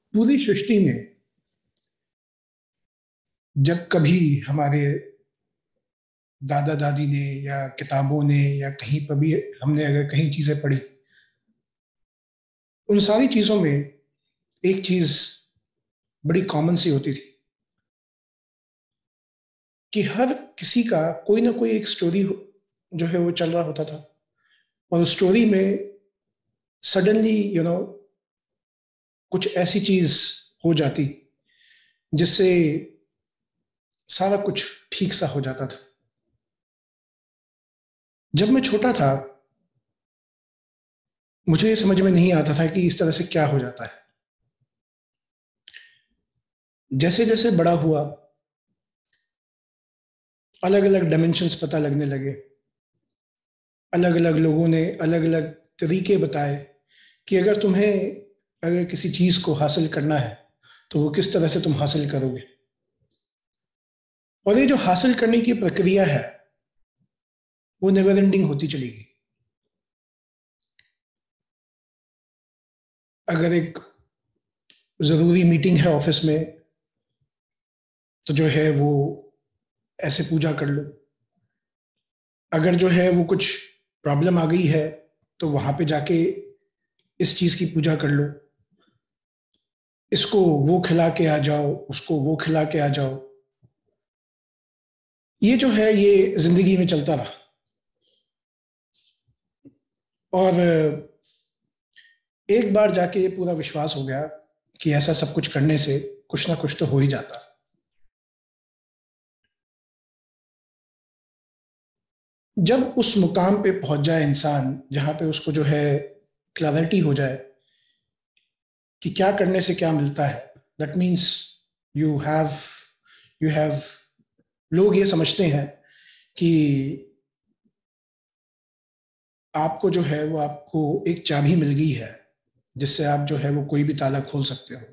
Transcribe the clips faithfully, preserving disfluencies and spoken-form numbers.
पूरी सृष्टि में जब कभी हमारे दादा दादी ने या किताबों ने या कहीं पर भी हमने अगर कहीं चीजें पढ़ी, उन सारी चीजों में एक चीज बड़ी कॉमन सी होती थी कि हर किसी का कोई ना कोई एक स्टोरी जो है वो चल रहा होता था। और उस स्टोरी में सडनली यू नो कुछ ऐसी चीज हो जाती जिससे सारा कुछ ठीक सा हो जाता था। जब मैं छोटा था मुझे समझ में नहीं आता था कि इस तरह से क्या हो जाता है। जैसे जैसे बड़ा हुआ अलग अलग डायमेंशंस पता लगने लगे। अलग अलग लोगों ने अलग अलग तरीके बताए कि अगर तुम्हें अगर किसी चीज को हासिल करना है तो वो किस तरह से तुम हासिल करोगे। और ये जो हासिल करने की प्रक्रिया है वो नेवर एंडिंग होती चली गई। अगर एक जरूरी मीटिंग है ऑफिस में तो जो है वो ऐसे पूजा कर लो। अगर जो है वो कुछ प्रॉब्लम आ गई है तो वहां पे जाके इस चीज की पूजा कर लो। इसको वो खिला के आ जाओ, उसको वो खिला के आ जाओ। ये जो है ये जिंदगी में चलता रहा। और एक बार जाके ये पूरा विश्वास हो गया कि ऐसा सब कुछ करने से कुछ ना कुछ तो हो ही जाता। जब उस मुकाम पे पहुंच जाए इंसान जहां पे उसको जो है क्लैरिटी हो जाए कि क्या करने से क्या मिलता है, that means you have you have लोग ये समझते हैं कि आपको जो है वो आपको एक चाबी मिल गई है जिससे आप जो है वो कोई भी ताला खोल सकते हो।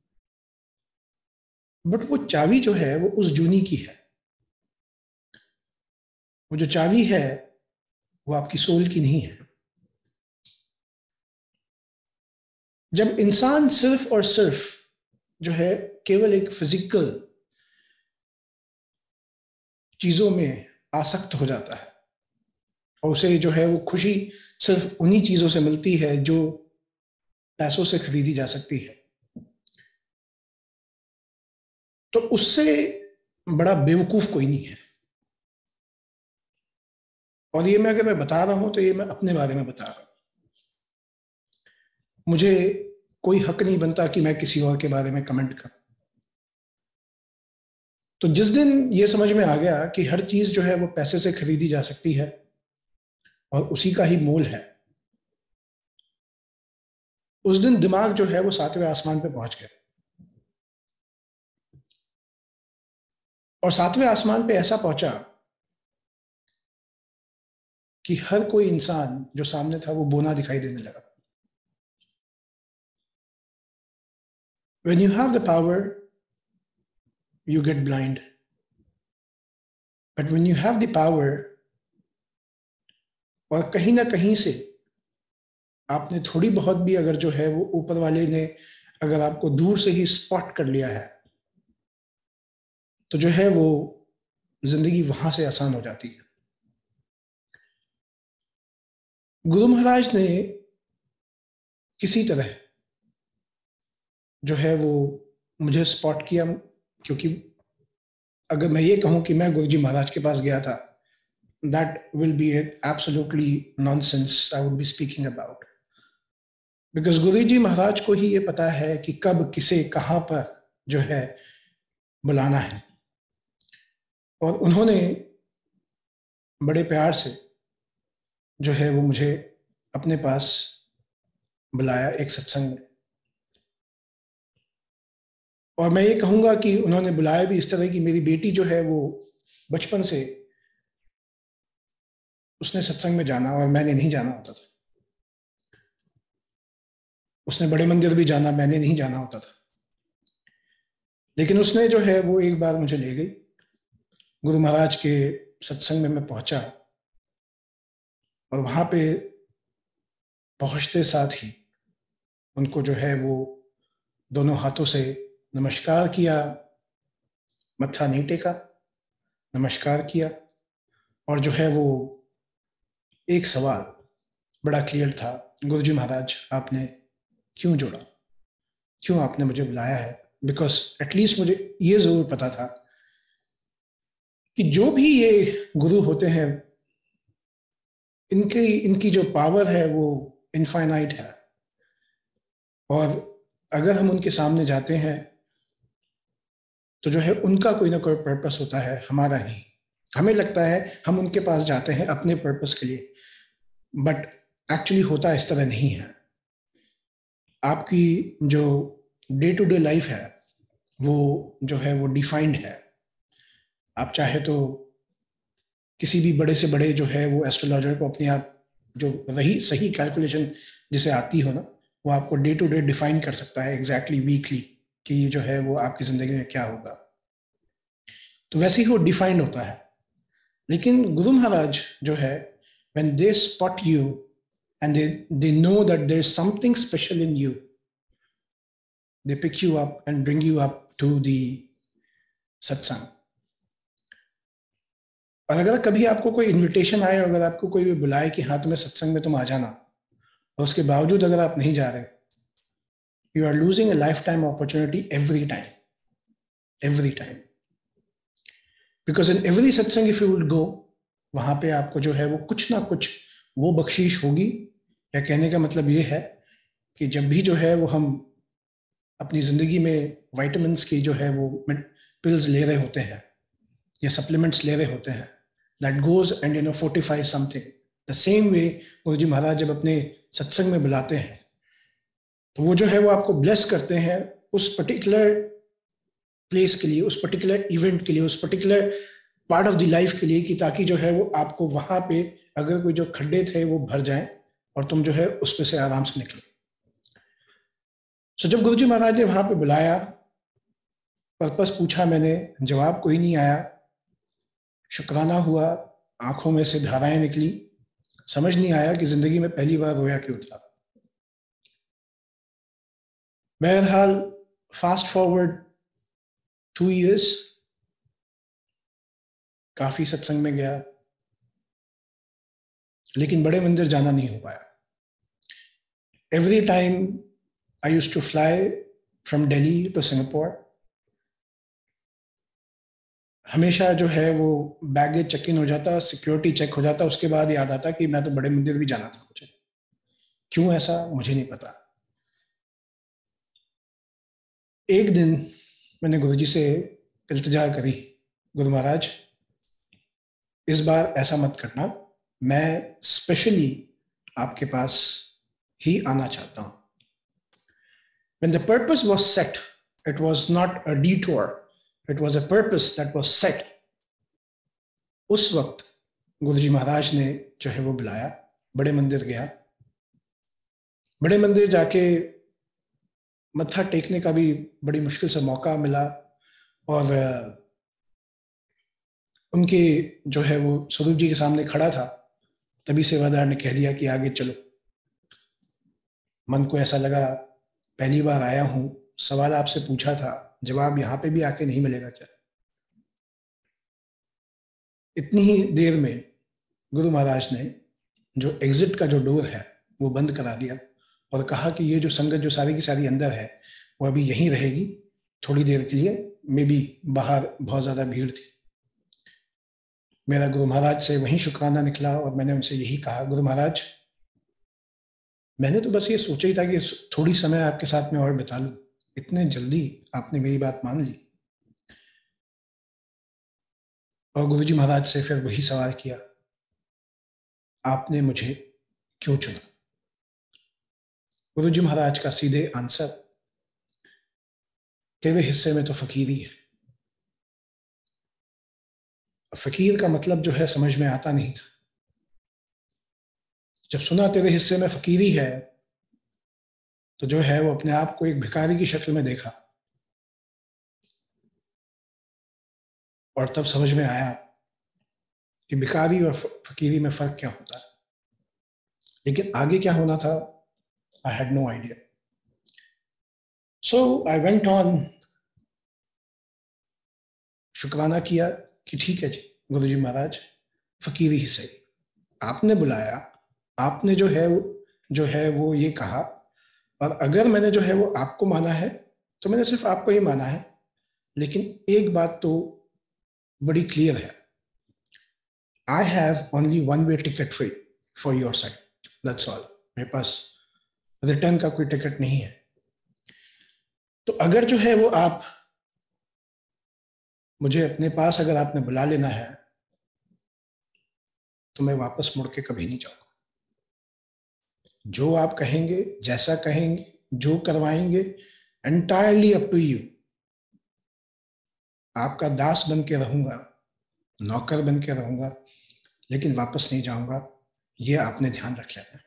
बट वो चाबी जो है वो उस जूनी की है। वो जो चाबी है वो आपकी सोल की नहीं है। जब इंसान सिर्फ और सिर्फ जो है केवल एक फिजिकल चीजों में आसक्त हो जाता है और उसे जो है वो खुशी सिर्फ उन्हीं चीजों से मिलती है जो पैसों से खरीदी जा सकती है, तो उससे बड़ा बेवकूफ कोई नहीं है। और ये मैं अगर मैं बता रहा हूं तो ये मैं अपने बारे में बता रहा हूं। मुझे कोई हक नहीं बनता कि मैं किसी और के बारे में कमेंट करूं। तो जिस दिन ये समझ में आ गया कि हर चीज जो है वो पैसे से खरीदी जा सकती है और उसी का ही मोल है, उस दिन दिमाग जो है वो सातवें आसमान पे पहुंच गया। और सातवें आसमान पे ऐसा पहुंचा कि हर कोई इंसान जो सामने था वो बोना दिखाई देने लगा। When you have the power, you get blind. But when you have the power, और कहीं ना कहीं से आपने थोड़ी बहुत भी अगर जो है वो ऊपर वाले ने अगर आपको दूर से ही स्पॉट कर लिया है तो जो है वो जिंदगी वहां से आसान हो जाती है। गुरु महाराज ने किसी तरह जो है वो मुझे स्पॉट किया। क्योंकि अगर मैं ये कहूं कि मैं गुरु जी महाराज के पास गया था, that will be absolutely nonsense I would be speaking about. Because Guru ji महाराज को ही ये पता है कि कब किसे कहां पर जो है बुलाना है। और उन्होंने बड़े प्यार से जो है वो मुझे अपने पास बुलाया एक सत्संग में। और मैं ये कहूंगा कि उन्होंने बुलाया भी इस तरह की मेरी बेटी जो है वो बचपन से उसने सत्संग में जाना और मैंने नहीं जाना होता था। उसने बड़े मंदिर भी जाना, मैंने नहीं जाना होता था। लेकिन उसने जो है वो एक बार मुझे ले गई। गुरु महाराज के सत्संग में मैं पहुंचा और वहां पे पहुंचते साथ ही उनको जो है वो दोनों हाथों से नमस्कार किया, मत्था नहीं टेका, नमस्कार किया, और जो है वो एक सवाल बड़ा क्लियर था, गुरुजी महाराज आपने क्यों जोड़ा, क्यों आपने मुझे बुलाया है? बिकॉज एटलीस्ट मुझे ये जरूर पता था कि जो भी ये गुरु होते हैं, इनकी इनकी जो पावर है वो इनफाइनाइट है, और अगर हम उनके सामने जाते हैं तो जो है उनका कोई ना कोई पर्पस होता है, हमारा ही। हमें लगता है हम उनके पास जाते हैं अपने पर्पस के लिए, बट एक्चुअली होता इस तरह नहीं है। आपकी जो डे टू डे लाइफ है वो जो है वो डिफाइंड है। आप चाहे तो किसी भी बड़े से बड़े जो है वो एस्ट्रोलॉजर को अपने आप जो रही सही कैलकुलेशन जिसे आती हो ना, वो आपको डे टू डे डिफाइन कर सकता है एग्जैक्टली वीकली कि जो है वो आपकी जिंदगी में क्या होगा। तो वैसे ही वो डिफाइंड होता है। लेकिन गुरु महाराज जो है, when they spot you and they they know that there's something special in you, they pick you up and bring you up to the सत्संग। और अगर कभी आपको कोई इनविटेशन आए, अगर आपको कोई भी बुलाए कि हाँ तुम्हें सत्संग में तुम आ जाना, और उसके बावजूद अगर आप नहीं जा रहे, you are losing a life time opportunity every time, every time. Because in every satsang if you will go, वहां पे आपको जो है वो कुछ ना कुछ वो बख्शीश होगी। या कहने का मतलब ये है कि जब भी जो है वो हम अपनी जिंदगी में वाइटामिन्स की जो है वो पिल्स ले रहे होते हैं या सप्लीमेंट्स ले रहे होते हैं, that goes and you know fortify something. The same way Guruji Maharaj जब अपने सत्संग में बुलाते हैं तो वो जो है वो आपको ब्लेस करते हैं उस पर्टिकुलर प्लेस के लिए, उस पर्टिकुलर इवेंट के लिए, उस particular part of the life के लिए, कि ताकि जो है वो आपको वहां पे अगर कोई जो खड्डे थे वो भर जाएं और तुम जो है उसमें से आराम से निकलो। सो so, जब गुरुजी महाराज ने वहां पे बुलाया, पर्पस पूछा मैंने, जवाब कोई नहीं आया, शुक्राना हुआ, आंखों में से धाराएं निकली, समझ नहीं आया कि जिंदगी में पहली बार रोया क्यों था। बहरहाल फास्ट फॉरवर्ड टू इयर्स, काफी सत्संग में गया, लेकिन बड़े मंदिर जाना नहीं हो पाया। Every time I used to fly from Delhi to Singapore, हमेशा जो है वो बैगेज चेक इन हो जाता, सिक्योरिटी चेक हो जाता, उसके बाद याद आता कि मैं तो बड़े मंदिर भी जाना था मुझे। क्यों ऐसा मुझे नहीं पता। एक दिन मैंने गुरुजी से इल्तिजा करी, गुरु महाराज इस बार ऐसा मत करना, मैं स्पेशली आपके पास ही आना चाहता हूं। When the purpose was set, it was not a detour, it was a purpose that was set. उस वक्त गुरुजी महाराज ने जो है वो बुलाया, बड़े मंदिर गया। बड़े मंदिर जाके मत्था टेकने का भी बड़ी मुश्किल से मौका मिला, और उनके जो है वो स्वरूप जी के सामने खड़ा था, तभी सेवादार ने कह दिया कि आगे चलो। मन को ऐसा लगा पहली बार आया हूं, सवाल आपसे पूछा था, जवाब यहां पे भी आके नहीं मिलेगा क्या? इतनी ही देर में गुरु महाराज ने जो एग्जिट का जो डोर है वो बंद करा दिया और कहा कि ये जो संगत जो सारी की सारी अंदर है वो अभी यहीं रहेगी थोड़ी देर के लिए, मे बी बाहर बहुत ज्यादा भीड़ थी। मेरा गुरु महाराज से वहीं शुक्राना निकला और मैंने उनसे यही कहा, गुरु महाराज मैंने तो बस ये सोचा ही था कि थोड़ी समय आपके साथ में और बिता लूं, इतने जल्दी आपने मेरी बात मान ली। और गुरुजी महाराज से फिर वही सवाल किया, आपने मुझे क्यों चुना? गुरुजी महाराज का सीधे आंसर, तेरे हिस्से में तो फकीरी है। फकीर का मतलब जो है समझ में आता नहीं था। जब सुना तेरे हिस्से में फकीरी है तो जो है वो अपने आप को एक भिखारी की शक्ल में देखा, और तब समझ में आया कि भिखारी और फकीरी में फर्क क्या होता है। लेकिन आगे क्या होना था, I had no idea. So I went on, शुक्राना किया कि ठीक है जी गुरुजी महाराज, फकीरी ही सही, आपने बुलाया, आपने जो है वो जो है वो ये कहा, और अगर मैंने जो है वो आपको माना है तो मैंने सिर्फ आपको ही माना है, लेकिन एक बात तो बड़ी क्लियर है, I have only one way ticket free for your side, that's all, मेरे पास रिटर्न का कोई टिकट नहीं है। तो अगर जो है वो आप मुझे अपने पास अगर आपने बुला लेना है तो मैं वापस मुड़ के कभी नहीं जाऊंगा। जो आप कहेंगे, जैसा कहेंगे, जो करवाएंगे, एंटायरली अप टू यू। आपका दास बन के रहूंगा, नौकर बन के रहूंगा, लेकिन वापस नहीं जाऊंगा, ये आपने ध्यान रख लेना।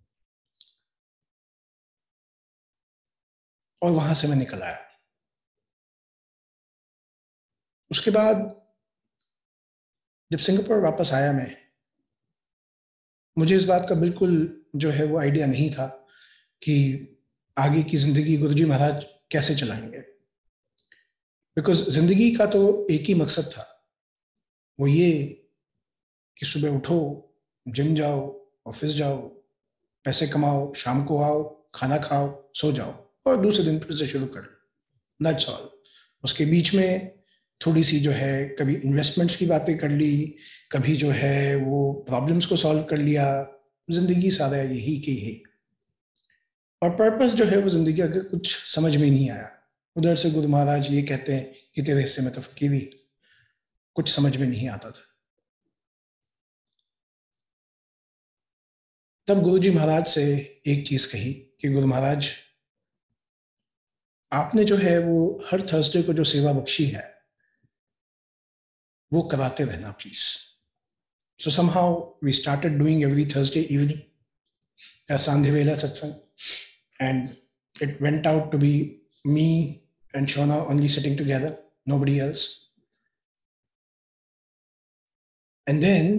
और वहां से मैं निकल आया। उसके बाद जब सिंगापुर वापस आया मैं, मुझे इस बात का बिल्कुल जो है वो आइडिया नहीं था कि आगे की जिंदगी गुरुजी महाराज कैसे चलाएंगे, बिकॉज जिंदगी का तो एक ही मकसद था, वो ये कि सुबह उठो, जिम जाओ, ऑफिस जाओ, पैसे कमाओ, शाम को आओ, खाना खाओ, सो जाओ, और दूसरे दिन फिर से शुरू कर लो, दैट्स ऑल। उसके बीच में थोड़ी सी जो है कभी इन्वेस्टमेंट्स की बातें कर ली, कभी जो है वो प्रॉब्लम्स को सॉल्व कर लिया, जिंदगी सारा यही की ही। और पर्पस जो है वो जिंदगी अगर कुछ समझ में नहीं आया, उधर से गुरु महाराज ये कहते हैं कि तेरे हिस्से में तो फकीरी, कुछ समझ में नहीं आता था। तब गुरुजी महाराज से एक चीज कही कि गुरु महाराज, आपने जो है वो हर थर्सडे को जो सेवा बख्शी है वो कराते रहना please. So somehow we started doing every Thursday evening sandhya vela satsang, and it went out to be me and Shona only sitting together, nobody else. And then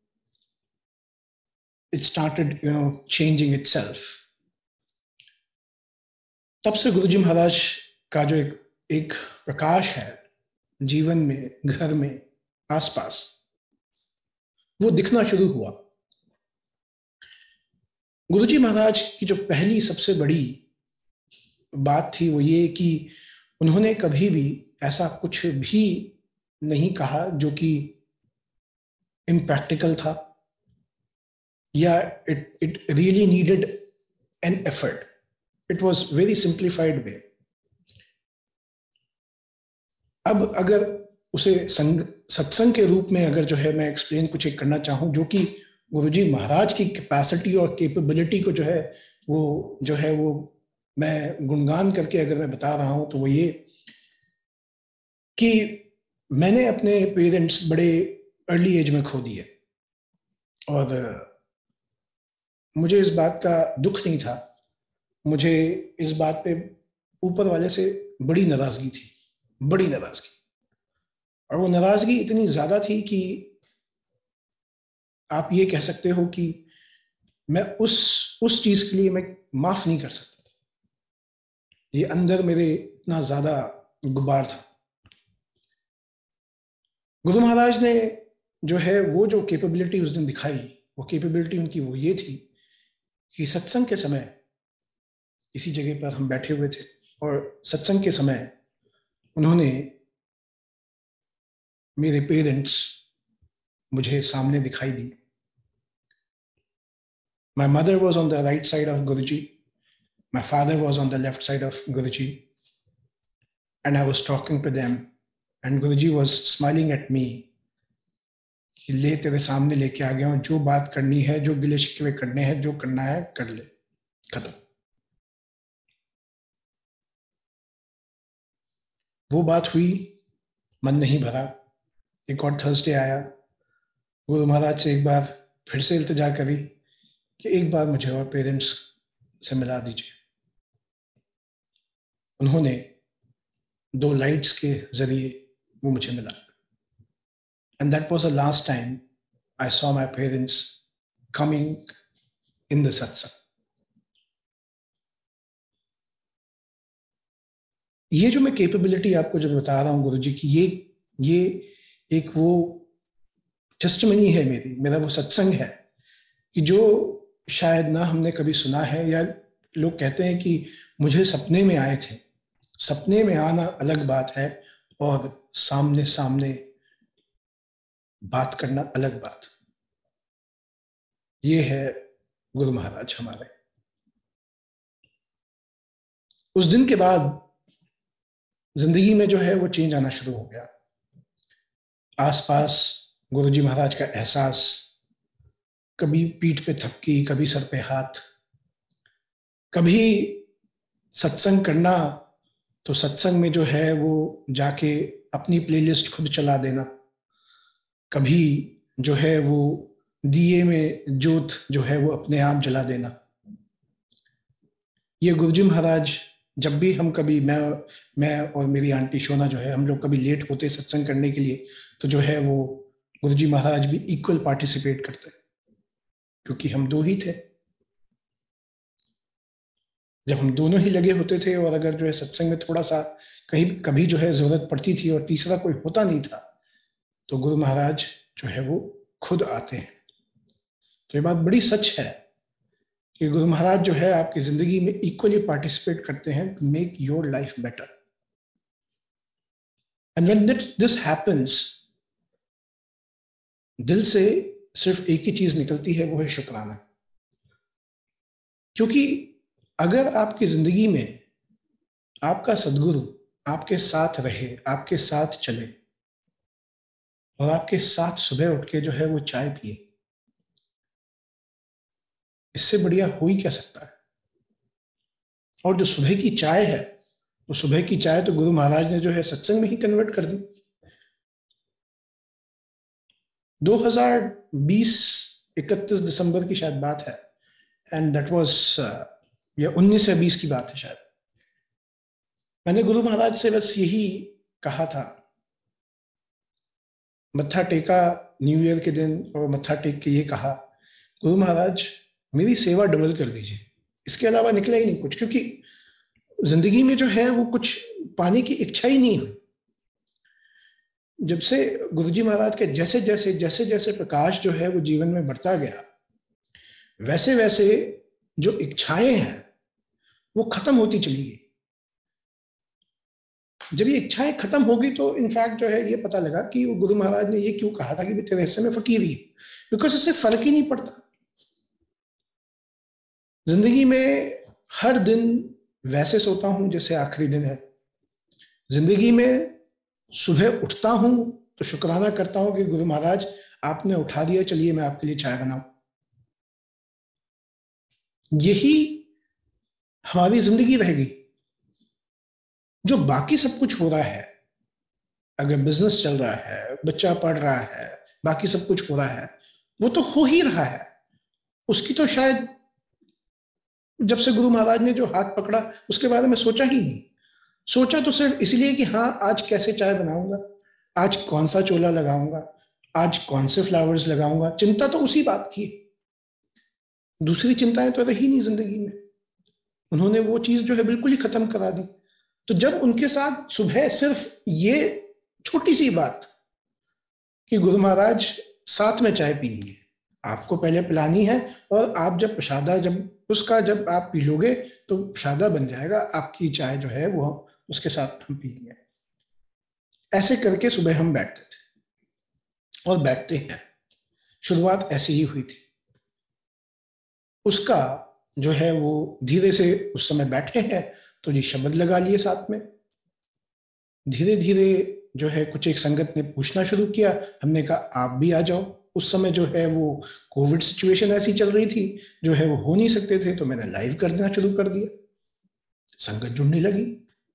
it started, you know, changing itself. तब से गुरुजी महाराज का जो एक एक प्रकाश है जीवन में, घर में, आसपास, वो दिखना शुरू हुआ। गुरुजी महाराज की जो पहली सबसे बड़ी बात थी वो ये कि उन्होंने कभी भी ऐसा कुछ भी नहीं कहा जो कि इम्प्रैक्टिकल था या it it really needed an effort. It was very simplified way. अब अगर उसे संग सत्संग के रूप में अगर जो है मैं एक्सप्लेन कुछ एक करना चाहूं, जो कि गुरुजी महाराज की कैपेसिटी और कैपेबिलिटी को जो है वो जो है वो मैं गुणगान करके अगर मैं बता रहा हूं, तो वो ये कि मैंने अपने पेरेंट्स बड़े अर्ली एज में खो दिए, और मुझे इस बात का दुख नहीं था, मुझे इस बात पे ऊपर वाले से बड़ी नाराजगी थी, बड़ी नाराजगी। और वो नाराजगी इतनी ज्यादा थी कि आप ये कह सकते हो कि मैं उस उस चीज के लिए मैं माफ नहीं कर सकता था। ये अंदर मेरे इतना ज्यादा गुबार था। गुरु महाराज ने जो है वो जो कैपेबिलिटी उस दिन दिखाई, वो कैपेबिलिटी उनकी वो ये थी कि सत्संग के समय इसी जगह पर हम बैठे हुए थे, और सत्संग के समय उन्होंने मेरे पेरेंट्स मुझे सामने दिखाई दी। My mother was on the right side of Guruji, my father was on the left side of Guruji, and I was talking to them, and Guruji was smiling at me कि ले तेरे सामने लेके आ गया हूं, जो बात करनी है, जो गिले शिकवे करने हैं, जो करना है कर ले, खत्म। वो बात हुई, मन नहीं भरा। एक और थर्सडे आया, गुरु महाराज से एक बार फिर से इल्तिजा करी कि एक बार मुझे और पेरेंट्स से मिला दीजिए। उन्होंने दो लाइट्स के जरिए वो मुझे मिला, and that was the last time I saw my parents coming in the satsang. ये जो मैं कैपेबिलिटी आपको जब बता रहा हूँ गुरुजी की, ये ये एक वो टेस्टिमनी है मेरी, मेरा वो सत्संग है कि जो शायद ना हमने कभी सुना है, या लोग कहते हैं कि मुझे सपने में आए थे। सपने में आना अलग बात है और सामने सामने बात करना अलग बात। ये है गुरु महाराज हमारे। उस दिन के बाद जिंदगी में जो है वो चेंज आना शुरू हो गया। आसपास गुरुजी महाराज का एहसास, कभी पीठ पे थपकी, कभी सर पे हाथ, कभी सत्संग करना तो सत्संग में जो है वो जाके अपनी प्लेलिस्ट खुद चला देना, कभी जो है वो दिए में जोत जो है वो अपने आप जला देना। ये गुरुजी महाराज, जब भी हम कभी, मैं मैं और मेरी आंटी शोना जो है, हम लोग कभी लेट होते सत्संग करने के लिए, तो जो है वो गुरुजी महाराज भी इक्वल पार्टिसिपेट करते, क्योंकि हम दो ही थे। जब हम दोनों ही लगे होते थे और अगर जो है सत्संग में थोड़ा सा कहीं कभी जो है जरूरत पड़ती थी और तीसरा कोई होता नहीं था, तो गुरु महाराज जो है वो खुद आते हैं। तो ये बात बड़ी सच है कि गुरु महाराज जो है आपकी जिंदगी में इक्वली पार्टिसिपेट करते हैं to make your life better. And when this happens, दिल से सिर्फ एक ही चीज निकलती है, वो है शुक्राना। क्योंकि अगर आपकी जिंदगी में आपका सदगुरु आपके साथ रहे, आपके साथ चले और आपके साथ सुबह उठ के जो है वो चाय पिए, इससे बढ़िया हो ही क्या सकता है। और जो सुबह की चाय है, वो सुबह की चाय तो गुरु महाराज ने जो है सत्संग में ही कन्वर्ट कर दी। दो हज़ार बीस इकतीस दिसंबर की शायद बात है, एंड दैट वाज या उन्नीस या बीस की बात है शायद। मैंने गुरु महाराज से बस यही कहा था, मत्था टेका न्यू ईयर के दिन, और मत्था टेक के ये कहा, गुरु महाराज मेरी सेवा डबल कर दीजिए, इसके अलावा निकला ही नहीं कुछ। क्योंकि जिंदगी में जो है वो कुछ पाने की इच्छा ही नहीं हुई। जब से गुरुजी महाराज के जैसे जैसे जैसे जैसे प्रकाश जो है वो जीवन में बढ़ता गया, वैसे वैसे जो इच्छाएं हैं वो खत्म होती चली गई। जब ये इच्छाएं खत्म हो गई तो इनफैक्ट जो है ये पता लगा कि वो गुरु महाराज ने ये क्यों कहा था कि तेरे हिस्से में फकीरी है, बिकॉज इससे फर्क ही नहीं पड़ता। जिंदगी में हर दिन वैसे सोता हूं जैसे आखिरी दिन है। जिंदगी में सुबह उठता हूं तो शुक्राना करता हूं कि गुरु महाराज आपने उठा दिया, चलिए मैं आपके लिए चाय बनाऊं। यही हमारी जिंदगी रहेगी। जो बाकी सब कुछ हो रहा है, अगर बिजनेस चल रहा है, बच्चा पढ़ रहा है, बाकी सब कुछ हो रहा है, वो तो हो ही रहा है। उसकी तो शायद जब से गुरु महाराज ने जो हाथ पकड़ा उसके बारे में सोचा ही नहीं। सोचा तो सिर्फ इसलिए कि हाँ आज कैसे चाय बनाऊंगा, आज कौन सा चोला लगाऊंगा, आज कौन से फ्लावर्स लगाऊंगा। चिंता तो उसी बात की, दूसरी चिंताएं तो रही नहीं जिंदगी में। उन्होंने वो चीज जो है बिल्कुल ही खत्म करा दी। तो जब उनके साथ सुबह सिर्फ ये छोटी सी बात कि गुरु महाराज साथ में चाय पीएंगे, आपको पहले पिलानी है, और आप जब प्रसादा जब उसका जब आप पी लोगे तो प्रसादा बन जाएगा, आपकी चाय जो है वो उसके साथ हम पिएंगे। ऐसे करके सुबह हम बैठते थे और बैठते हैं। शुरुआत ऐसे ही हुई थी। उसका जो है वो धीरे से उस समय बैठे हैं तो जी शब्द लगा लिए साथ में। धीरे धीरे जो है कुछ एक संगत ने पूछना शुरू किया, हमने कहा आप भी आ जाओ। उस समय जो है वो कोविड सिचुएशन ऐसी चल रही थी, जो है वो हो नहीं सकते थे, तो मैंने लाइव करना शुरू कर दिया। संगत जुड़ने लगी।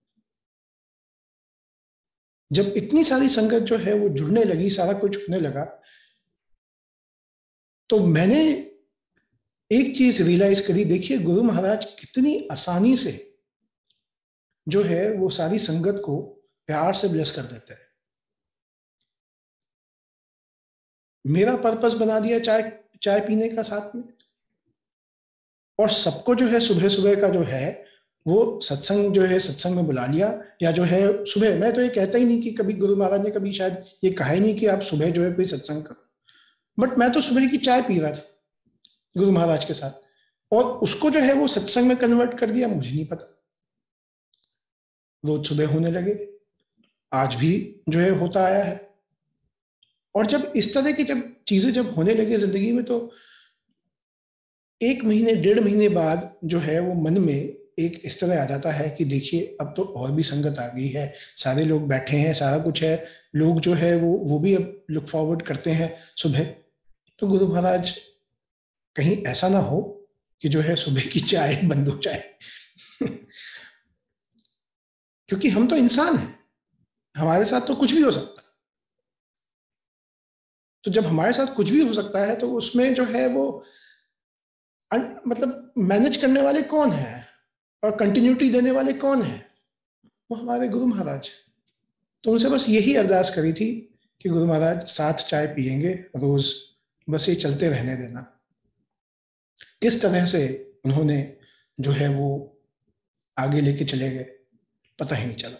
जब इतनी सारी संगत जो है वो जुड़ने लगी, सारा कुछ होने लगा, तो मैंने एक चीज रियलाइज करी। देखिए गुरु महाराज कितनी आसानी से जो है वो सारी संगत को प्यार से ब्लेस कर देते हैं। मेरा पर्पस बना दिया चाय चाय पीने का साथ में, और सबको जो है सुबह सुबह का जो है वो सत्संग जो है सत्संग में बुला लिया, या जो है सुबह, मैं तो ये कहता ही नहीं कि कभी गुरु महाराज ने कभी शायद ये कहा ही नहीं कि आप सुबह जो है कोई सत्संग करो, बट मैं तो सुबह की चाय पी रहा था गुरु महाराज के साथ, और उसको जो है वो सत्संग में कन्वर्ट कर दिया, मुझे नहीं पता। रोज सुबह होने लगे, आज भी जो है होता आया है। और जब इस तरह की जब चीजें जब होने लगे जिंदगी में, तो एक महीने डेढ़ महीने बाद जो है वो मन में एक इस तरह आ जाता है कि देखिए अब तो और भी संगत आ गई है, सारे लोग बैठे हैं, सारा कुछ है, लोग जो है वो वो भी अब लुक फॉरवर्ड करते हैं सुबह। तो गुरु महाराज कहीं ऐसा ना हो कि जो है सुबह की चाय बंद हो जाए क्योंकि हम तो इंसान हैं, हमारे साथ तो कुछ भी हो सकता है। तो जब हमारे साथ कुछ भी हो सकता है तो उसमें जो है वो मतलब मैनेज करने वाले कौन है और कंटिन्यूटी देने वाले कौन है? वो हमारे गुरु महाराज। तो उनसे बस यही अरदास करी थी कि गुरु महाराज साथ चाय पियेंगे रोज, बस ये चलते रहने देना। किस तरह से उन्होंने जो है वो आगे लेके चले गए पता ही नहीं चला।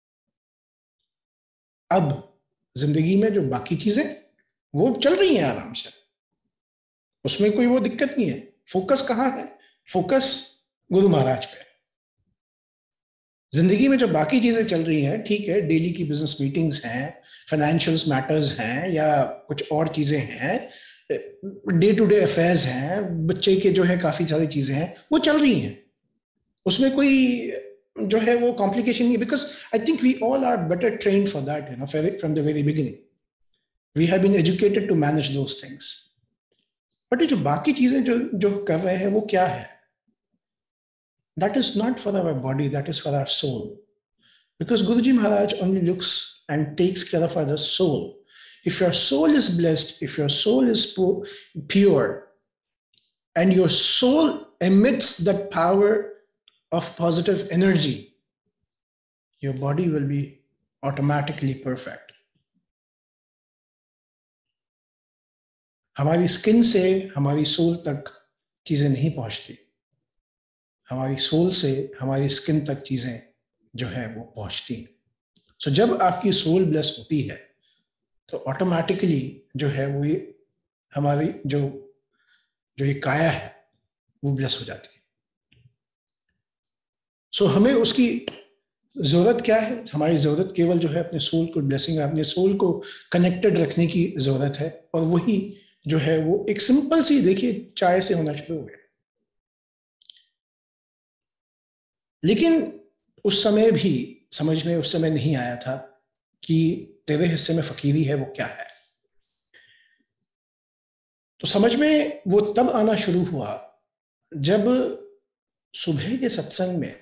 अब जिंदगी में जो बाकी चीजें वो चल रही हैं आराम से, उसमें कोई वो दिक्कत नहीं है। फोकस कहाँ है? फोकस गुरु महाराज पे। जिंदगी में जो बाकी चीजें चल रही हैं, ठीक है, डेली की बिजनेस मीटिंग्स हैं, फाइनेंशियल मैटर्स हैं, या कुछ और चीजें हैं, डे टू डे अफेयर्स हैं, बच्चे के जो है काफी सारी चीजें हैं, वो चल रही हैं, उसमें कोई जो है वो कॉम्प्लिकेशन नहीं। Because I think we all are better trained for that, you know, from the very beginning we have been educated to manage those things. But ये जो बाकी चीजें जो जो कर रहे हैं वो क्या है? That is not for our body, that is for our soul. Because Guruji Maharaj only looks and takes care of our soul. If your soul is blessed, if your soul is pure, and your soul emits that power of positive energy, your body will be automatically perfect. हमारी skin से हमारी soul तक चीजें नहीं पहुंचती, हमारी soul से हमारी स्किन तक चीजें जो है वो पहुंचती हैं। सो so, जब आपकी सोल ब्लेस होती है तो ऑटोमेटिकली जो है वो ये हमारी जो जो ये काया है वो ब्लेस हो जाती है। सो so, हमें उसकी जरूरत क्या है? हमारी जरूरत केवल जो है अपने सोल को ब्लेसिंग, अपने सोल को कनेक्टेड रखने की जरूरत है, और वही जो है वो एक सिंपल सी, देखिए, चाय से होना शुरू हो गया। लेकिन उस समय भी समझ में उस समय नहीं आया था कि तेरे हिस्से में फकीरी है वो क्या है। तो समझ में वो तब आना शुरू हुआ जब सुबह के सत्संग में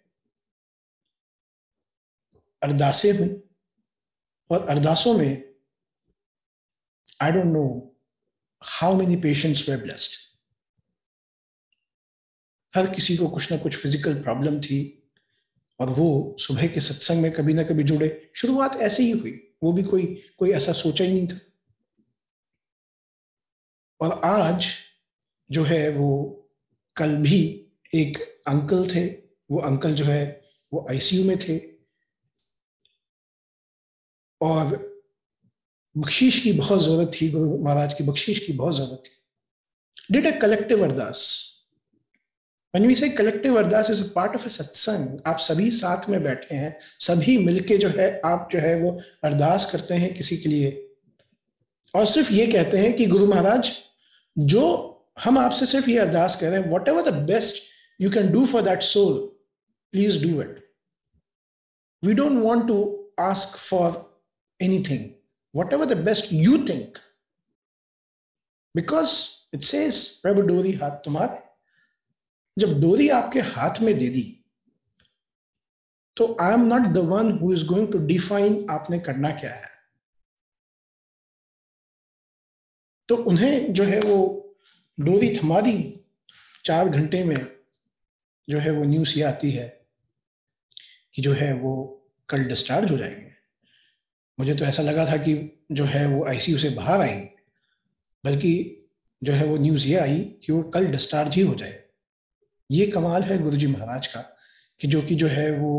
अरदासें हुई, और अरदासों में I don't know how many patients were blessed. हर किसी को कुछ ना कुछ फिजिकल प्रॉब्लम थी, और वो सुबह के सत्संग में कभी ना कभी जुड़े। शुरुआत ऐसे ही हुई, वो भी कोई कोई ऐसा सोचा ही नहीं था। और आज जो है वो, कल भी एक अंकल थे, वो अंकल जो है वो आईसीयू में थे, और बख्शीश की बहुत जरूरत थी, गुरु महाराज की बख्शीश की बहुत जरूरत थी। Did a collective ardas. When we say collective ardas is a part of a सत्संग, आप सभी साथ में बैठे हैं, सभी मिलके जो है आप जो है वो अरदास करते हैं किसी के लिए, और सिर्फ ये कहते हैं कि गुरु महाराज, जो हम आपसे सिर्फ ये अरदास कर रहे हैं, whatever the best you can do for that soul, please do it. We don't want to ask for anything, whatever the best you think, because it says प्रभु डोरी हाथ तुम्हारे। जब डोरी आपके हाथ में दे दी तो I am not the one who is going to define आपने करना क्या है। तो उन्हें जो है वो डोरी थमा दी। चार घंटे में जो है वो न्यूज़ ये आती है कि जो है वो कल डिस्चार्ज हो जाएंगे। मुझे तो ऐसा लगा था कि जो है वो आईसीयू से बाहर आएंगे, बल्कि जो है वो न्यूज़ ये आई कि वो कल डिस्चार्ज ही हो जाए। ये कमाल है गुरुजी महाराज का कि जो कि जो है वो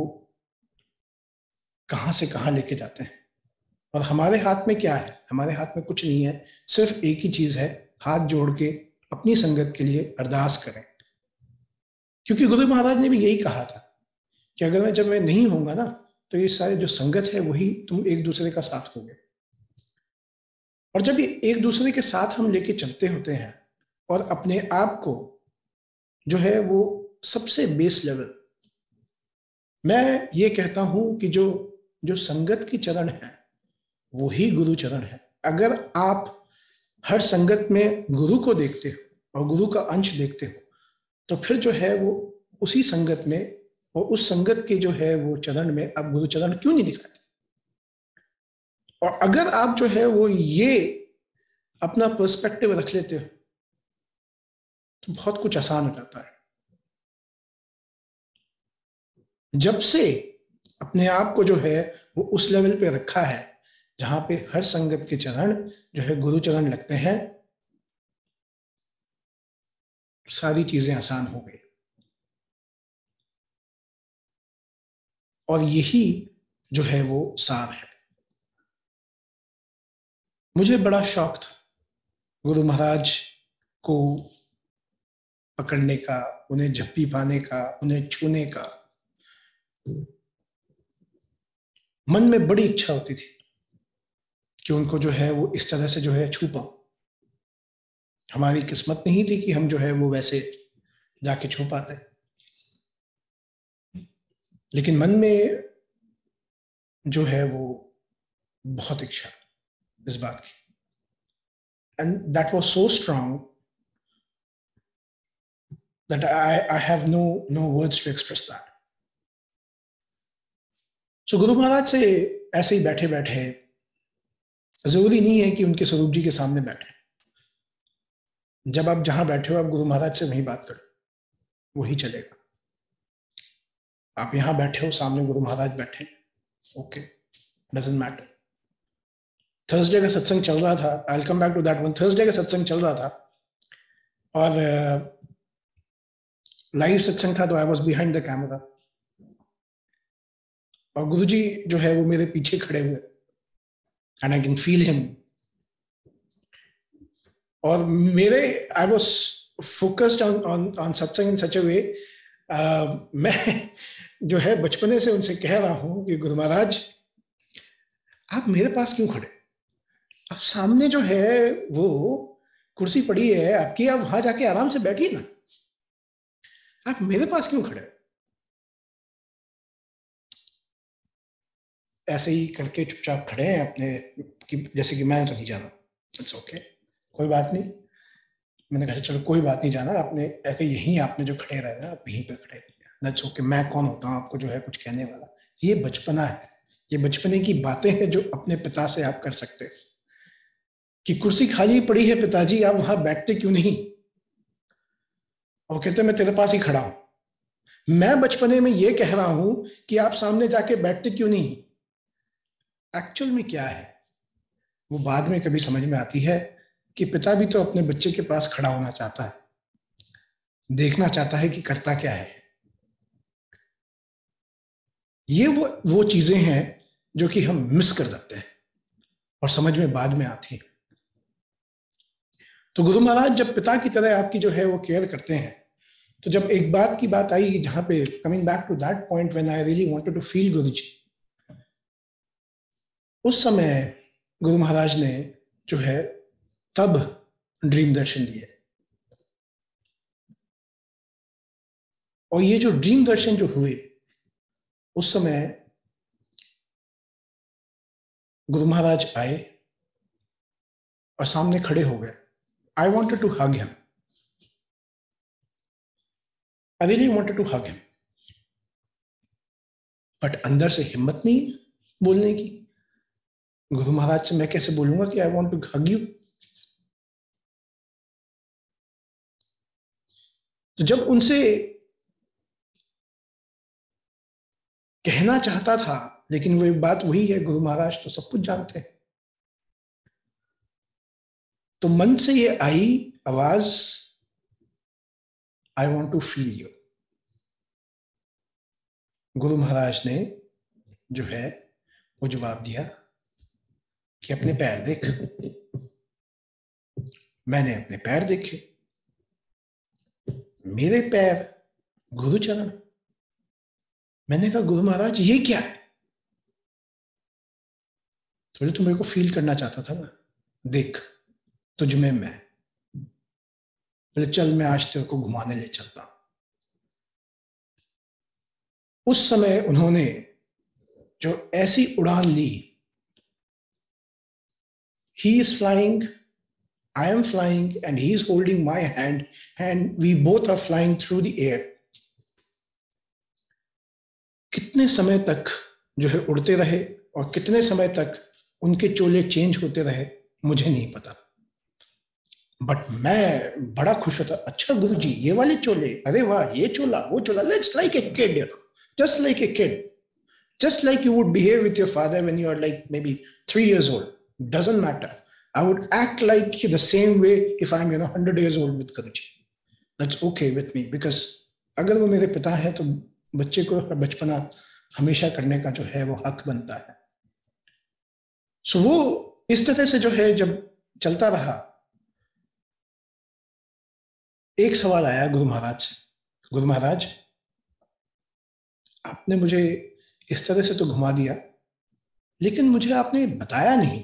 कहां से कहां लेके जाते हैं। और हमारे हाथ में क्या है? हमारे हाथ में कुछ नहीं है, सिर्फ एक ही चीज है, हाथ जोड़ के अपनी संगत के लिए अरदास करें। क्योंकि गुरु महाराज ने भी यही कहा था कि अगर मैं जब मैं नहीं होऊंगा ना, तो ये सारे जो संगत है वही तुम एक दूसरे का साथ होगे। और जब ये एक दूसरे के साथ हम लेके चलते होते हैं और अपने आप को जो है वो सबसे बेस लेवल, मैं ये कहता हूं कि जो जो संगत की चरण है वो ही गुरु चरण है। अगर आप हर संगत में गुरु को देखते हो और गुरु का अंश देखते हो, तो फिर जो है वो उसी संगत में और उस संगत के जो है वो चरण में आप गुरु चरण क्यों नहीं दिखाते? और अगर आप जो है वो ये अपना पर्सपेक्टिव रख लेते हो तो बहुत कुछ आसान हो जाता है। जब से अपने आप को जो है वो उस लेवल पे रखा है जहां पे हर संगत के चरण जो है गुरु चरण लगते हैं, सारी चीजें आसान हो गई। और यही जो है वो सार है। मुझे बड़ा शौक था गुरु महाराज को पकड़ने का, उन्हें झप्पी पाने का, उन्हें छूने का। मन में बड़ी इच्छा होती थी कि उनको जो है वो इस तरह से जो है छू पाऊं। हमारी किस्मत नहीं थी कि हम जो है वो वैसे जाके छू पाते, लेकिन मन में जो है वो बहुत इच्छा इस बात की। And that was so strong that I I have no no words to express that. So Guru Maharaj से ऐसे ही बैठे बैठे, जरूरी नहीं है कि उनके स्वरूप जी के सामने बैठे, जब आप जहां बैठे हो आप गुरु महाराज से वहीं बात करो, वही चलेगा। आप यहां बैठे हो, सामने गुरु महाराज बैठे, ओके, डजंट मैटर। थर्सडे का सत्संग चल रहा था, I will come back to that one. Thursday का सत्संग चल रहा था और लाइव uh, सत्संग था, तो I was behind the camera और गुरुजी जो है वो मेरे पीछे खड़े हुए, and I can feel him. और मेरे I was focused on on on satsang in सच अ वे, मैं जो है बचपने से उनसे कह रहा हूं कि गुरु महाराज आप मेरे पास क्यों खड़े? अब सामने जो है वो कुर्सी पड़ी है आपकी, आप वहां जाके आराम से बैठिए ना, आप मेरे पास क्यों खड़े? ऐसे ही करके चुपचाप खड़े हैं अपने कि जैसे कि मैं तो नहीं जाना। इट्स ओके, कोई बात नहीं। मैंने कहा चलो कोई बात नहीं जाना, आपने ऐसे यहीं आपने जो खड़े रहना आप यहीं पे खड़े रहिए। दैट्स ओके, मैं कौन होता हूँ आपको जो है कुछ कहने वाला? ये बचपना है, ये बचपने की बातें हैं जो अपने पिता से आप कर सकते हैं कि कुर्सी खाली पड़ी है पिताजी, आप वहां बैठते क्यों नहीं? और कहते मैं तेरे पास ही खड़ा हूं। मैं बचपने में ये कह रहा हूं कि आप सामने जाके बैठते क्यों नहीं? एक्चुअल में क्या है वो बाद में कभी समझ में आती है कि पिता भी तो अपने बच्चे के पास खड़ा होना चाहता है, देखना चाहता है कि करता क्या है। ये वो वो चीजें हैं जो कि हम मिस कर जाते हैं और समझ में बाद में आती है। तो गुरु महाराज जब पिता की तरह आपकी जो है वो केयर करते हैं, तो जब एक बात की बात आई जहां पे, coming back to that point when I really wanted to feel Guruji, उस समय गुरु महाराज ने जो है तब ड्रीम दर्शन दिए। और ये जो ड्रीम दर्शन जो हुए उस समय गुरु महाराज आए और सामने खड़े हो गए। I wanted to hug him, I really wanted to hug him, but अंदर से हिम्मत नहीं बोलने की। गुरु महाराज से मैं कैसे बोलूंगा कि I want to hug you? तो जब उनसे कहना चाहता था, लेकिन वो एक बात वही है, गुरु महाराज तो सब कुछ जानते हैं, तो मन से ये आई आवाज, I want to feel you. Guru Maharaj ने जो है वो जवाब दिया कि अपने पैर देख। मैंने अपने पैर देखे, मेरे पैर गुरु चरण। मैंने कहा गुरु महाराज ये क्या है? थोड़ी तो मेरे को फील करना चाहता था ना, देख तुझ में मैं। बोले चल मैं आज तेरे को घुमाने ले चलता हूं। उस समय उन्होंने जो ऐसी उड़ान ली, he is flying, I am flying and he is holding my hand and we both are flying through the air. कितने समय तक जो है उड़ते रहे और कितने समय तक उनके चोले चेंज होते रहे मुझे नहीं पता, बट मैं बड़ा खुश होता। अच्छा गुरुजी ये वाले चोले, अरे वाह ये चोला वो चोला, let's like a kid, just like a kid, just like you would behave with your father when you are like maybe three years old. Doesn't matter. I would act like the same way if I'm you know one hundred years old with Guruji. That's okay with me because अगर वो मेरे पिता है तो बच्चे को बचपना हमेशा करने का जो है वो हक बनता है। सो so, वो इस तरह से जो है जब चलता रहा, एक सवाल आया गुरु महाराज से, गुरु महाराज आपने मुझे इस तरह से तो घुमा दिया, लेकिन मुझे आपने बताया नहीं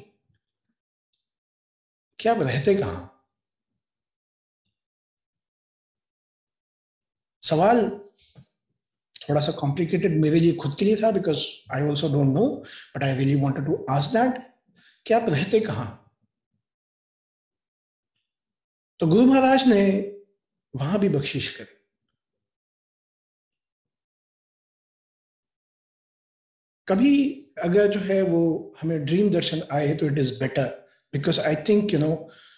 कि आप रहते कहां। सवाल थोड़ा सा कॉम्प्लिकेटेड मेरे लिए खुद के लिए था because I also don't know, but I really wanted to ask that कि आप रहते कहां। तो गुरु महाराज ने वहां भी बख्शिश करी। कभी अगर जो है वो हमें ड्रीम दर्शन आए तो it is better because I think you know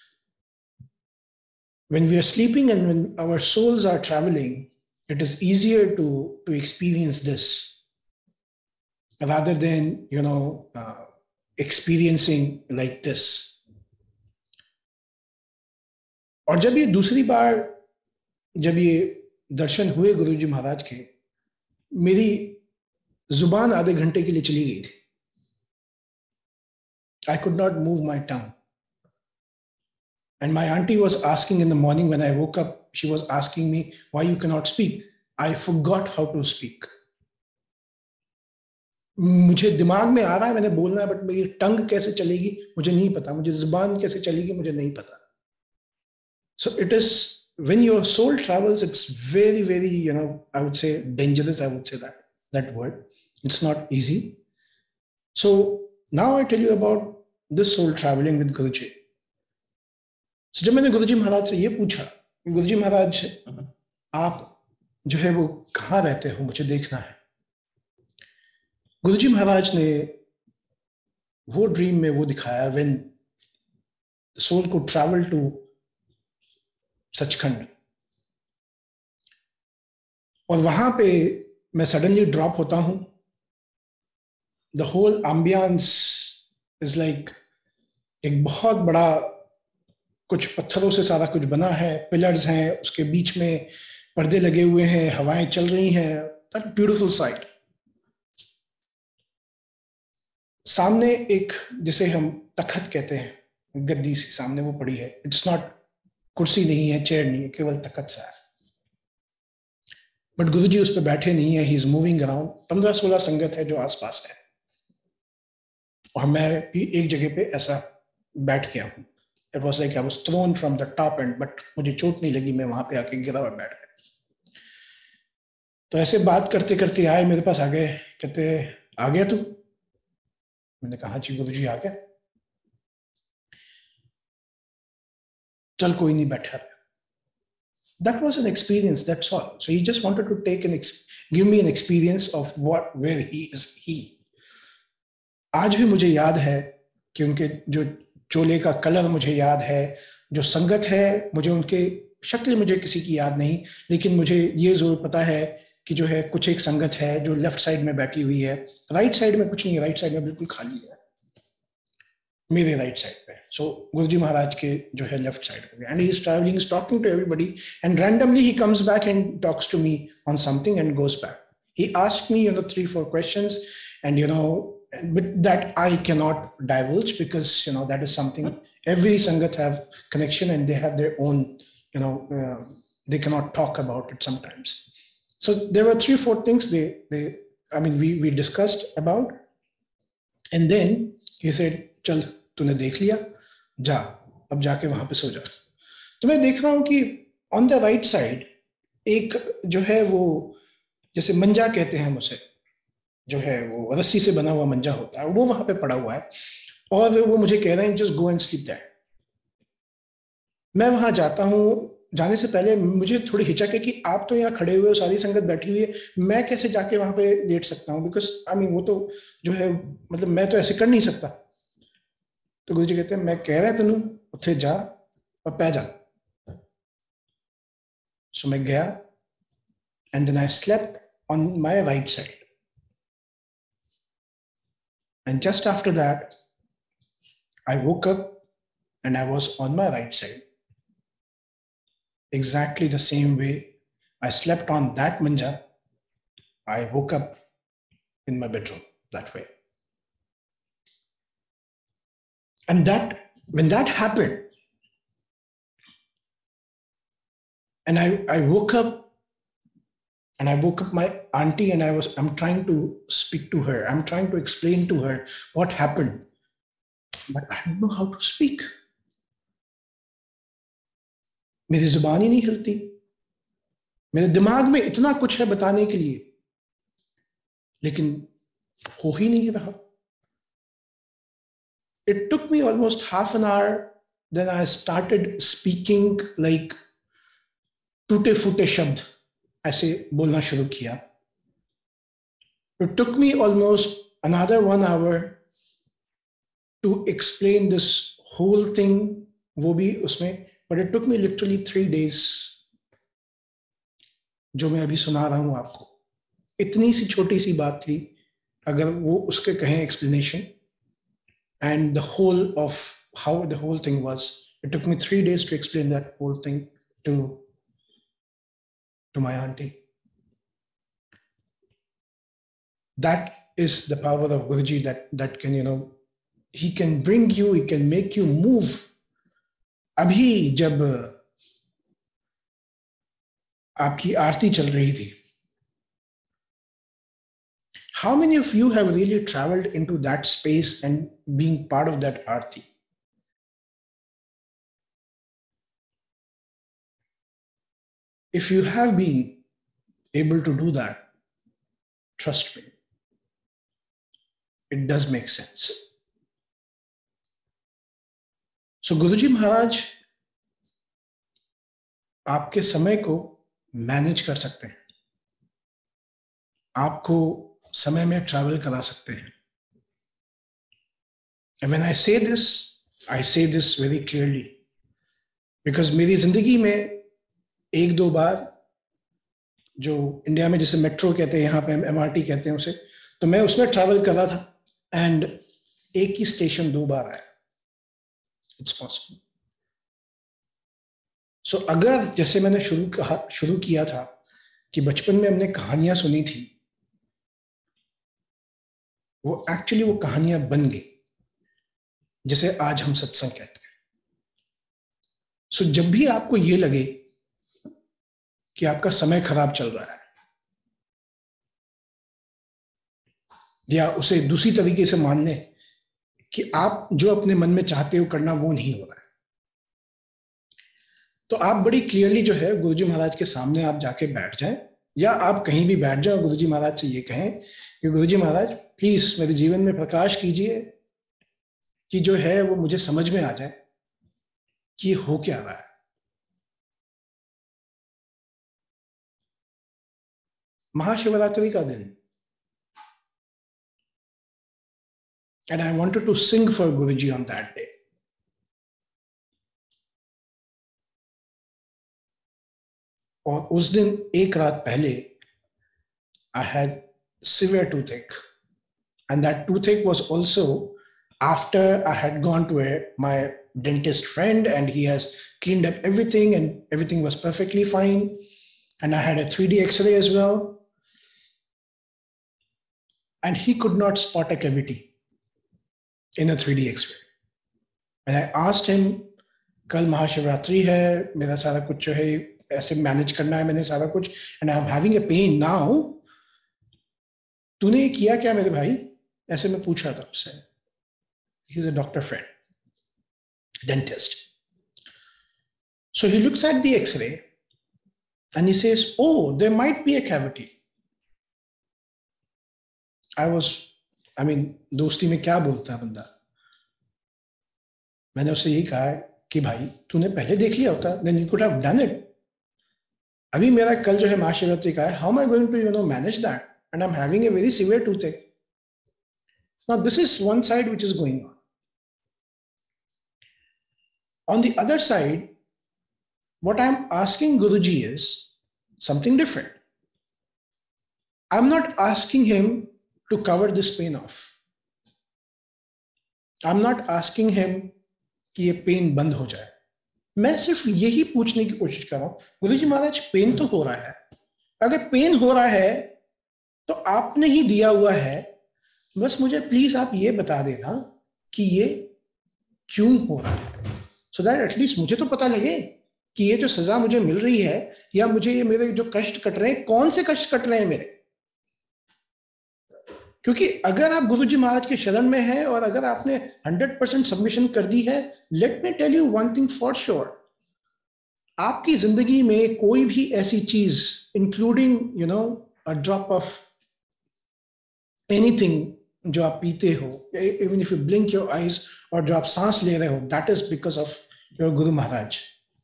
when we are sleeping and when our souls are traveling, it is easier to to experience this rather than you know uh, experiencing like this. और जब ये दूसरी बार जब ये दर्शन हुए गुरुजी महाराज के, मेरी जुबान आधे घंटे के लिए चली गई थी। I could not move my tongue. And my auntie was asking in the morning when I woke up, she was asking me why you cannot speak. I forgot how to speak. मुझे दिमाग में आ रहा है मैंने बोलना है, but मेरी टंग कैसे चलेगी मुझे नहीं पता, मुझे जुबान कैसे चलेगी मुझे नहीं पता। So it is when your soul travels, it's very very you know I would say dangerous. I would say that that word. It's not easy. So now I tell you about this soul traveling with Guruji. So जब मैंने गुरुजी महाराज से ये पूछा, गुरुजी महाराज आप जो है वो कहाँ रहते हो, मुझे देखना है। गुरुजी महाराज ने वो ड्रीम में वो दिखाया when the soul could travel to Sachkhand, और वहां पे मैं सडनली ड्रॉप होता हूं। The whole ambience is like एक बहुत बड़ा कुछ पत्थरों से सारा कुछ बना है, पिलर्स हैं, उसके बीच में पर्दे लगे हुए हैं, हवाएं चल रही हैं, दैट ब्यूटीफुल साइट। सामने एक जिसे हम तखत कहते हैं, गद्दी सी सामने वो पड़ी है। इट्स नॉट कुर्सी नहीं है, चेयर नहीं है, केवल तखत सा है, बट गुरुजी उस पर बैठे नहीं है, ही इज मूविंग अराउंड। पंद्रह सोलह संगत है जो आसपास है, और मैं भी एक जगह पे ऐसा बैठ गया हूँ। It was like I was thrown from the top and, but मुझे चोट नहीं लगी, मैं वहां पे आके गिरा और बैठ गया। तो ऐसे बात करते करते आए मेरे पास, आ गए, कहते आ गया तू? मैंने कहा जी गुरुजी आ गया। चल कोई नहीं, बैठा। That was an experience, that's all. So he just wanted to take an give me an experience of what where he is he. आज भी मुझे याद है कि उनके जो चोले का कलर मुझे याद है, जो संगत है मुझे उनके शक्ल मुझे किसी की याद नहीं, लेकिन मुझे ये जरूर पता है कि जो है कुछ एक संगत है जो लेफ्ट साइड में बैठी हुई है, राइट साइड में कुछ नहीं है, राइट साइड में बिल्कुल खाली है, मेरे राइट साइड पे। सो गुरुजी महाराज के जो है लेफ्ट साइड पे, and he is travelling, is talking to everybody, and randomly he comes back and talks to me on something and goes back. He asked me, you know, three, four questions, and, you know, but that I cannot divulge because, you know, that is something every Sangat have connection and they have their own, you know, uh, they cannot talk about it sometimes. So there were three, four things they, they, I mean, we, we discussed about. And then he said, चल तूने देख लिया, जा अब जाके वहां पे सो जा. तो मैं देख रहा हूं कि ऑन द राइट साइड एक जो है वो जैसे मंजा कहते हैं हम उसे, जो है वो रस्सी से बना हुआ मंजा होता है, वो वहां पे पड़ा हुआ है और वो मुझे कह रहे हैं just go and sleep that. मैं वहां जाता हूं, जाने से पहले मुझे थोड़ी हिचक है कि आप तो यहाँ खड़े हुए हो, सारी संगत बैठी हुई है, मैं कैसे जाके वहां पे लेट सकता हूँ, बिकॉज आई मीन वो तो जो है मतलब मैं तो ऐसे कर नहीं सकता. तो गुरुजी कहते हैं मैं कह रहा तेनू उत्थे जा और पै जा. सो मैं गया and then I slept on my right side. And just after that I woke up and I was on my right side. Exactly the same way I slept on that manja, I woke up in my bedroom that way. And that, when that happened, and I, I woke up and I woke up my auntie and I was, I'm trying to speak to her. I'm trying to explain to her what happened. But I don't know how to speak. मेरी जुबान ही नहीं हिलती. मेरे दिमाग में इतना कुछ है बताने के लिए, लेकिन हो ही नहीं रहा. It took me almost half an hour. Then I started speaking like टूटे फूटे शब्द ऐसे बोलना शुरू किया. It took me almost another one hour to explain this whole thing, वो भी उसमें, but it took me literally three days, जो मैं अभी सुना रहा हूं आपको. इतनी सी छोटी सी बात थी, अगर वो उसके कहें explanation and the whole of how the whole thing was, it took me three days to explain that whole thing to to my auntie. That is the power of Guruji, that that can, you know, he can bring you, he can make you move. अभी जब आपकी आरती चल रही थी, how many of you have really traveled into that space and being part of that aarti? If you have been able to do that, trust me, it does make sense. So Guruji महाराज आपके समय को manage कर सकते हैं, आपको समय में travel करा सकते हैं. And when I say this, I say this very clearly, because मेरी जिंदगी में एक दो बार, जो इंडिया में जिसे मेट्रो कहते हैं, यहाँ पे एमआरटी कहते हैं उसे, तो मैं उसमें ट्रैवल कर रहा था एंड एक ही स्टेशन दो बार आया. It's possible. So अगर जैसे मैंने शुरू कहा शुरू किया था कि बचपन में हमने कहानियां सुनी थी, वो एक्चुअली वो कहानियां बन गई, जैसे आज हम सत्संग कहते हैं. सो so जब भी आपको ये लगे कि आपका समय खराब चल रहा है, या उसे दूसरी तरीके से मान लें कि आप जो अपने मन में चाहते हो करना वो नहीं हो रहा है, तो आप बड़ी क्लियरली जो है गुरुजी महाराज के सामने आप जाके बैठ जाएं, या आप कहीं भी बैठ जाओ, गुरुजी महाराज से ये कहें कि गुरुजी महाराज प्लीज मेरे जीवन में प्रकाश कीजिए कि जो है वो मुझे समझ में आ जाए कि हो क्या रहा है. महाशिवरात्रि का दिन, and I wanted to sing for Guruji on that day. और उस दिन एक रात पहले I had severe toothache, and that toothache was also after I had gone to a, my dentist friend, and he has cleaned up everything and everything was perfectly fine, and I had a three D X-ray as well. and he could not spot a cavity in a three D X-ray. And I asked him, कल महाशिवरात्रि है, मेरा सारा कुछ जो है ऐसे manage करना है मैंने सारा कुछ, and I'm having a pain now. तूने किया क्या मेरे भाई? ऐसे मैं पूछ रहा था उससे. He's a doctor friend, dentist. So he looks at the X-ray and he says, "Oh, there might be a cavity." I was, I mean, दोस्ती में क्या बोलता है बंदा? मैंने उससे यही कहा कि भाई तूने पहले देख लिया होता, then you could have done it. अभी मेरा कल जो है महाशिवरात्रि का है, how am I going to, you know, manage that? And I'm having a very severe toothache. Now this is one side which is going on. On the other side, what I'm asking Guruji is something different. I'm not asking him to cover this pain off. I'm not asking him कि ये pen बंद हो जाए. मैं सिर्फ यही पूछने की कोशिश कर रहा हूं, गुरुजी महाराज पेन तो हो रहा है, अगर पेन हो रहा है तो आपने ही दिया हुआ है, बस मुझे प्लीज आप ये बता देना कि ये क्यों हो रहा है, सो दैट एटलीस्ट मुझे तो पता लगे कि ये जो सजा मुझे मिल रही है या मुझे ये मेरे जो कष्ट कट रहे हैं, कौन से कष्ट कट रहे हैं मेरे. क्योंकि अगर आप गुरुजी महाराज के शरण में हैं और अगर आपने हंड्रेड परसेंट सबमिशन कर दी है, let me tell you one thing for sure, आपकी जिंदगी में कोई भी ऐसी चीज, including you know a drop of anything जो आप पीते हो, even if you blink your eyes, और जो आप सांस ले रहे हो, that is because of your guru Maharaj.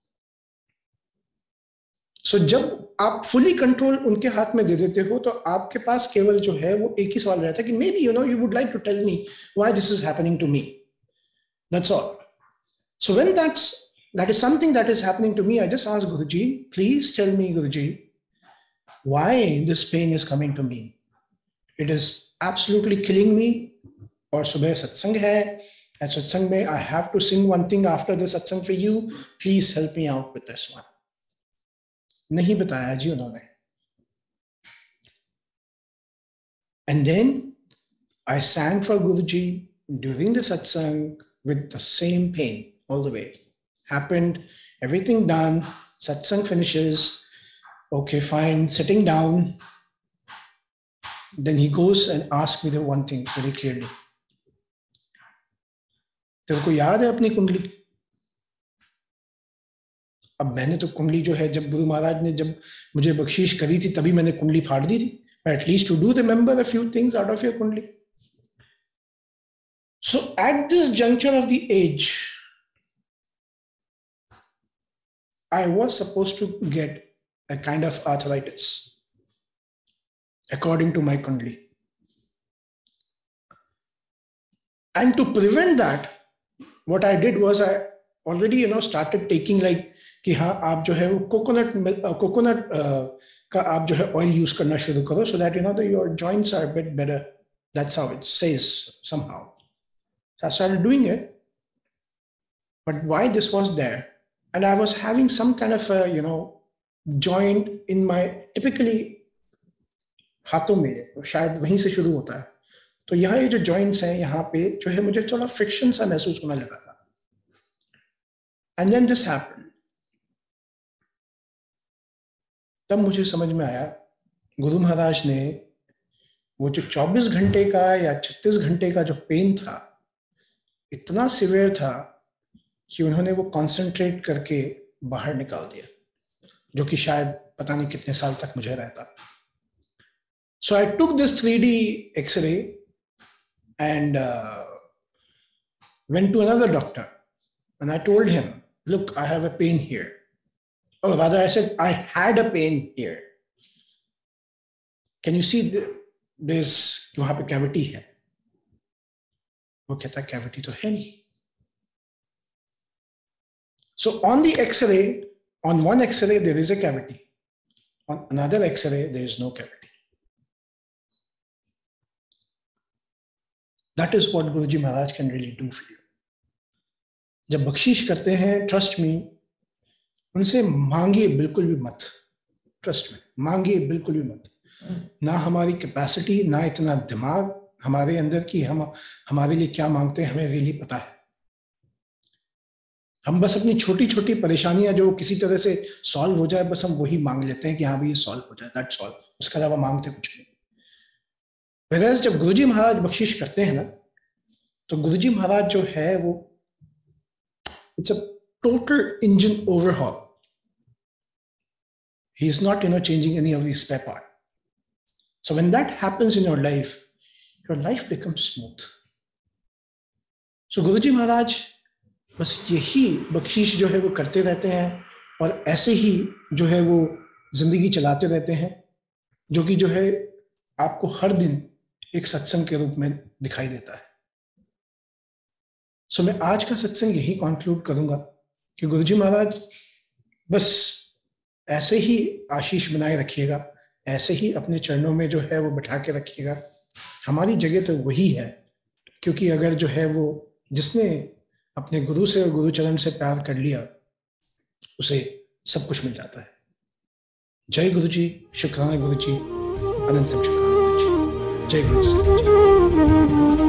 So so, जब आप फुली कंट्रोल उनके हाथ में दे देते हो तो आपके पास केवल जो है वो एक ही सवाल रहता है कि may be you know you would like to tell me why this is happening to me, that's all. So when that's that is something that is happening to me, I just ask Guruji, please tell me Guruji why this pain is coming to me, it is absolutely killing me. और सुबह सत्संग है, सत्संग में I have to sing one thing after the satsang for you, please help me out with this one. नहीं बताया जी उन्होंने. And then I sang for Guruji during the satsang with the same pain all the way. Happened, everything done, satsang finishes, okay fine, sitting down. Then he goes and asks me the one thing very clearly. तेरे को याद है अपनी कुंडली? अब मैंने तो कुंडली जो है, जब गुरु महाराज ने जब मुझे बख्शीश करी थी तभी मैंने कुंडली फाड़ दी थी, at least to do remember a few things out of your kundli. So at this juncture of the age I was supposed to get a kind of arthritis according to my kundli, and to prevent that what I did was I already you know started taking like कि हाँ आप जो है वो coconut coconut का आप जो है ऑयल यूज करना शुरू करो, so that you know that your joints are a bit better. That's how it says somehow. So I started doing it, but why this was there, and I was having some kind of a you know joint in my, typically हाथों में, शायद वहीं से शुरू होता है, तो यहाँ ये जो जॉइंट्स हैं यहाँ पे जो है मुझे थोड़ा फ्रिक्शन सा महसूस होने लगा था. And then this happened. तब मुझे समझ में आया गुरु महाराज ने वो जो चौबीस घंटे का या छत्तीस घंटे का जो पेन था, इतना सिवियर था कि उन्होंने वो कॉन्सेंट्रेट करके बाहर निकाल दिया, जो कि शायद पता नहीं कितने साल तक मुझे रहता. So I took this three D X-ray and uh, went to another doctor, and I told him, look, I have a pain here. Or rather, I said, I had a pain here. Can you see the, this, वहाँ पे cavity है? वो कहता cavity तो है नहीं. So on the X-ray, on one X-ray there is a cavity. On another X-ray there is no cavity. That is what Guruji Maharaj can really do for you. जब बख्शीश करते हैं, ट्रस्ट मी, उनसे मांगिए बिल्कुल भी मत. ट्रस्ट में मांगिए बिल्कुल भी मत. ना हमारी कैपेसिटी, ना इतना दिमाग हमारे अंदर की हम हमारे लिए क्या मांगते हैं हमें रियली पता है। हम बस अपनी छोटी छोटी परेशानियां जो किसी तरह से सॉल्व हो जाए, बस हम वही मांग लेते हैं कि हाँ भाई ये सॉल्व हो जाए, दैट्स ऑल। उसके अलावा मांगते कुछ नहीं। वेराज जब गुरुजी महाराज बख्शिश करते हैं ना, तो गुरुजी महाराज जो है वो it's a total engine overhaul. He is not, you know, changing any of the spare part. So when that happens in your life, your life becomes smooth. So Guruji Maharaj बस यही बख्शीश जो है वो करते रहते हैं और ऐसे ही जो है वो जिंदगी चलाते रहते हैं, जो कि जो है आपको हर दिन एक सत्संग के रूप में दिखाई देता है। सो so मैं आज का सत्संग यही कंक्लूड करूंगा कि गुरुजी महाराज बस ऐसे ही आशीष बनाए रखिएगा, ऐसे ही अपने चरणों में जो है वो बिठा के रखिएगा। हमारी जगह तो वही है, क्योंकि अगर जो है वो जिसने अपने गुरु से और गुरु चरण से प्यार कर लिया उसे सब कुछ मिल जाता है। जय गुरु जी, शुक्राना गुरु जी, अनंतम शुक्राना गुरु जी। जय गुरु जी।